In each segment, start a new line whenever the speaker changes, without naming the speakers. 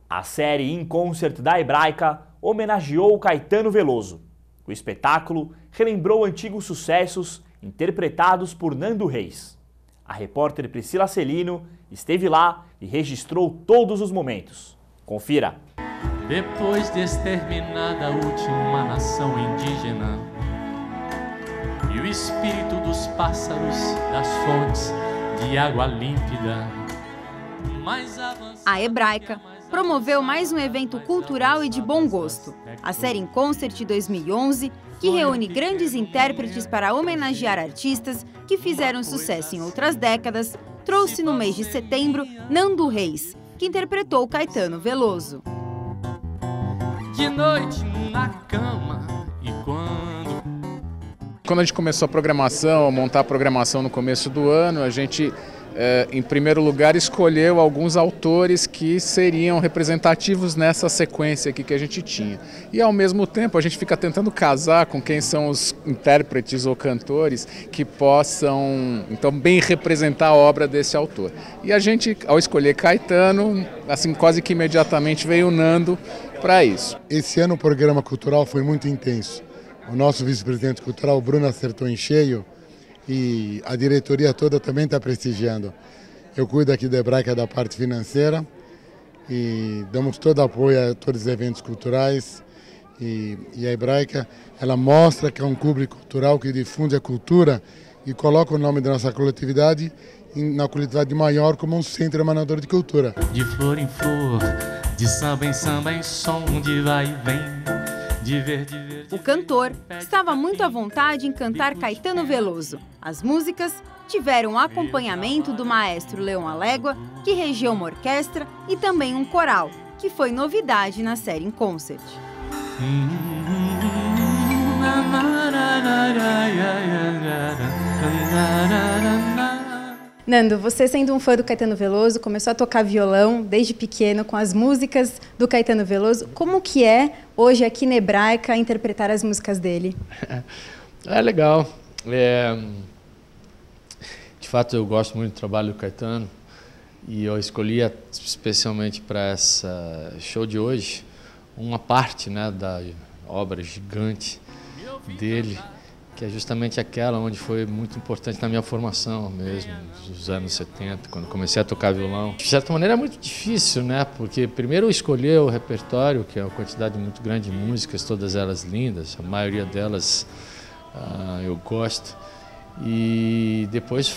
A série In Concert da Hebraica homenageou Caetano Veloso. O espetáculo relembrou antigos sucessos interpretados por Nando Reis. A repórter Priscila Celino esteve lá e registrou todos os momentos. Confira.
Depois de exterminada a última nação indígena e o espírito dos pássaros das fontes de água límpida,
a Hebraica promoveu mais um evento cultural e de bom gosto, a série In Concert 2011, que reúne grandes intérpretes para homenagear artistas que fizeram sucesso em outras décadas, trouxe no mês de setembro Nando Reis, que interpretou Caetano Veloso.
De noite na cama e
quando a gente começou a programação, a montar a programação no começo do ano, a gente, em primeiro lugar, escolheu alguns autores que seriam representativos nessa sequência aqui que a gente tinha. E, ao mesmo tempo, a gente fica tentando casar com quem são os intérpretes ou cantores que possam, então, bem representar a obra desse autor. E a gente, ao escolher Caetano, assim, quase que imediatamente veio o Nando para isso.
Esse ano o programa cultural foi muito intenso. O nosso vice-presidente cultural, Bruno, acertou em cheio e a diretoria toda também está prestigiando. Eu cuido aqui da Hebraica da parte financeira e damos todo apoio a todos os eventos culturais. E a Hebraica, ela mostra que é um clube cultural que difunde a cultura e coloca o nome da nossa coletividade na coletividade maior como um centro emanador de cultura.
De flor em flor, de samba em samba, em som de vai e vem, de verde, verde.
O cantor estava muito à vontade em cantar Caetano Veloso. As músicas tiveram o acompanhamento do maestro Leon Alégua, que regeu uma orquestra, e também um coral, que foi novidade na série In Concert.
Nando, você sendo um fã do Caetano Veloso, começou a tocar violão desde pequeno com as músicas do Caetano Veloso. Como que é hoje aqui na Hebraica interpretar as músicas dele?
É legal. De fato, eu gosto muito do trabalho do Caetano e eu escolhi especialmente para essa show de hoje uma parte, né, da obra gigante dele, que é justamente aquela onde foi muito importante na minha formação mesmo, nos anos 70, quando comecei a tocar violão. De certa maneira é muito difícil, né? Porque primeiro escolher o repertório, que é uma quantidade muito grande de músicas, todas elas lindas, a maioria delas eu gosto, e depois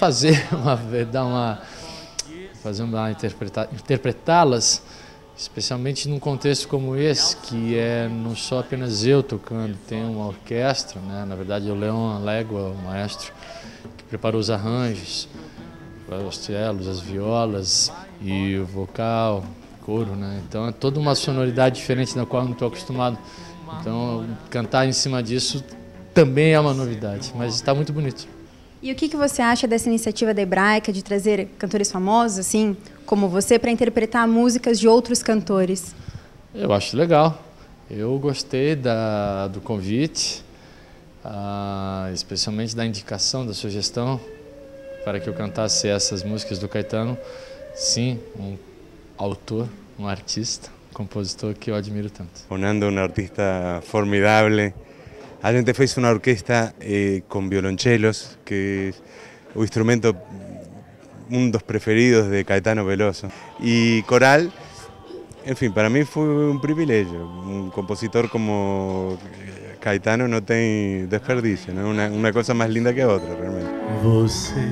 interpretá-las, especialmente num contexto como esse, que é não só apenas eu tocando, tem uma orquestra, né? Na verdade o Leon Alégua, o maestro, que preparou os arranjos, os cellos, as violas e o vocal, o coro, né? Então é toda uma sonoridade diferente da qual eu não estou acostumado. Então cantar em cima disso também é uma novidade, mas está muito bonito.
E o que você acha dessa iniciativa da Hebraica de trazer cantores famosos, assim, como você, para interpretar músicas de outros cantores?
Eu acho legal. Eu gostei do convite, especialmente da indicação, da sugestão, para que eu cantasse essas músicas do Caetano. Sim, um autor, um artista, um compositor que eu admiro tanto.
O Nando é um artista formidável. A gente fez uma orquesta com violonchelos, que é o instrumento, um dos preferidos de Caetano Veloso. E coral, enfim, para mim foi um privilégio. Um compositor como Caetano não tem desperdício, né? Uma coisa mais linda que a outra, realmente.
Você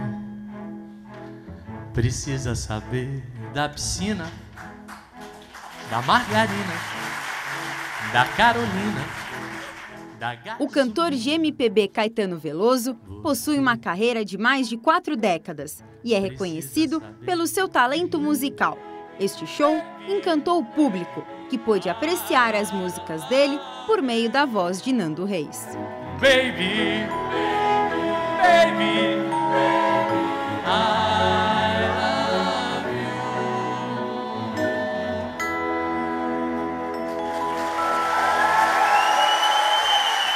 precisa saber da piscina, da margarina, da Carolina.
O cantor de MPB Caetano Veloso possui uma carreira de mais de 4 décadas e é reconhecido pelo seu talento musical. Este show encantou o público, que pôde apreciar as músicas dele por meio da voz de Nando Reis.
Baby, baby, I love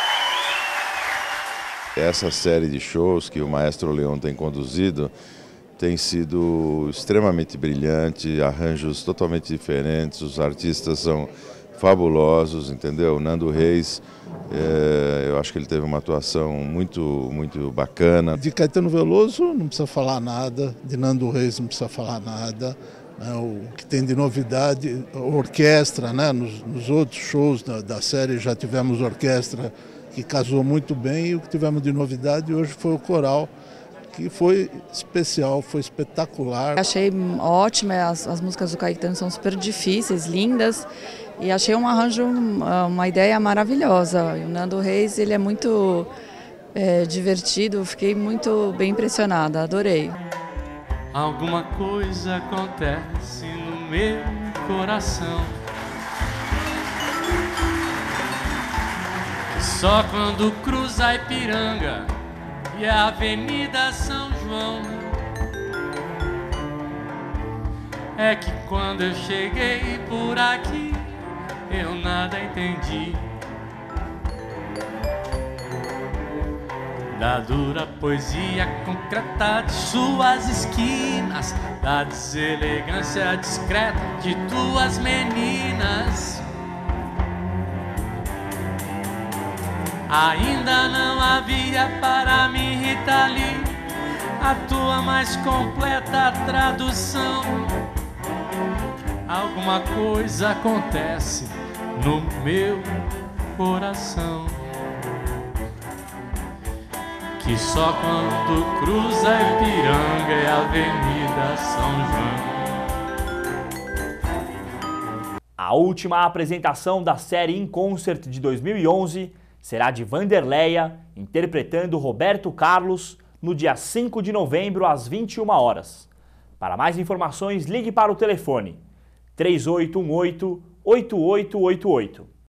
you. Essa série de shows que o maestro Leon tem conduzido tem sido extremamente brilhante, arranjos totalmente diferentes, os artistas são fabulosos, entendeu? Nando Reis, eu acho que ele teve uma atuação muito bacana.
De Caetano Veloso não precisa falar nada, de Nando Reis não precisa falar nada. O que tem de novidade, a orquestra, né? Nos outros shows da série já tivemos orquestra que casou muito bem, e o que tivemos de novidade hoje foi o coral, que foi especial, foi espetacular.
Achei ótimo, as músicas do Caetano são super difíceis, lindas, e achei um arranjo, uma ideia maravilhosa. E o Nando Reis, ele é muito divertido, fiquei muito bem impressionada, adorei.
Alguma coisa acontece no meu coração, só quando cruza a Ipiranga e a Avenida São João, é que quando eu cheguei por aqui eu nada entendi da dura poesia concreta de suas esquinas, da deselegância discreta de tuas meninas. Ainda não havia para mim, Rita Lee, a tua mais completa tradução. Alguma coisa acontece no meu coração, que só quando cruza a Ipiranga e a Avenida São João.
A última apresentação da série In Concert de 2011 será de Vanderleia, interpretando Roberto Carlos, no dia 5 de novembro, às 21 horas. Para mais informações, ligue para o telefone 3818-8888.